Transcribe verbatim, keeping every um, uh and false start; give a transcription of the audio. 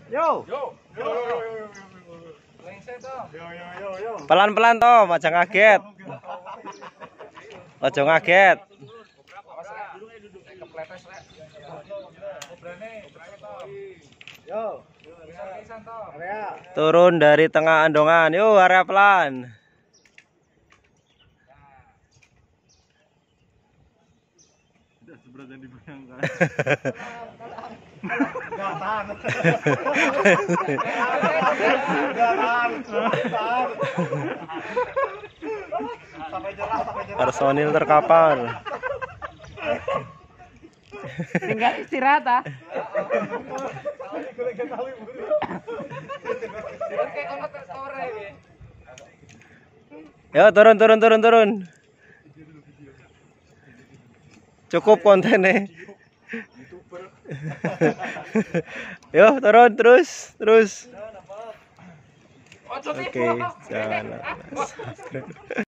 Yo. Yo. Yo yo yo yo. Pelan-pelan toh, aja ngaget. Aja ngaget. Yo. Turun dari tengah andongan. Yuk, area pelan. Tidak seberat yang dibayangkan. Enggak tahan. Enggak tahan. Tahan. Sampai jerah, sampai jerah. Personil terkapar. Tinggal istirahat ah. Yo, turun turun turun turun. Cukup kontennya. Yo, turun terus, terus. Oke, jalan.